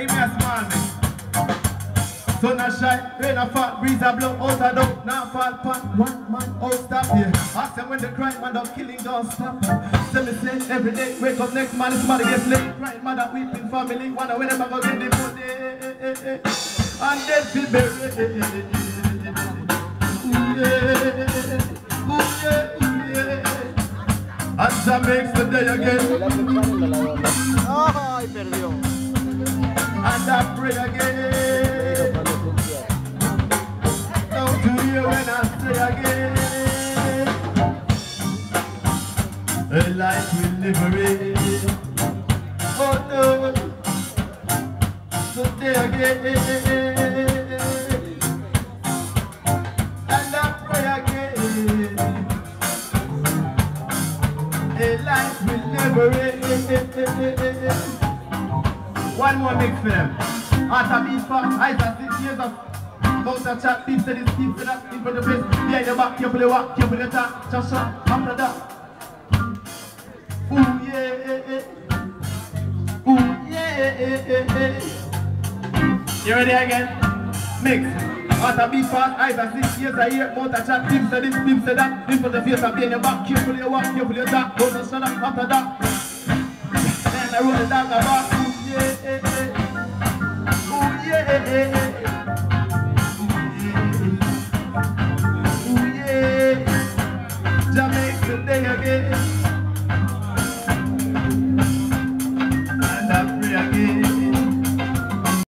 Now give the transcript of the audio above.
give me a small man. Sun a shine, rain a fall, breeze a blow, out a down, now fall pan, one man out stop here. Ask them when the crime man of killing don't stop. Tell me say every day, wake up next man, somebody gets late. Crying mother, weeping family, wonder when them a go get the money. And then feel buried. Ooh yeah, ooh yeah, ooh yeah. And Jah makes the day again. Ay, perdió. And I pray again. Down to you when I say again. A life will liberate. Oh no. Today again. And I pray again. A life will liberate. One more mix for them. After beat for eyes and 6 years of mouth and chat, deep to this, deep to that, deep to the face, behind the back, carefully walk, carefully talk, just shot, after that. Ooh yeah, ooh yeah. You ready again? Mix. After beat for eyes and 6 years a year, mouth and chat, deep to this, deep to that, deep to the face, and behind the back, carefully walk, carefully talk, just shot, after that. Then I roll it down the back.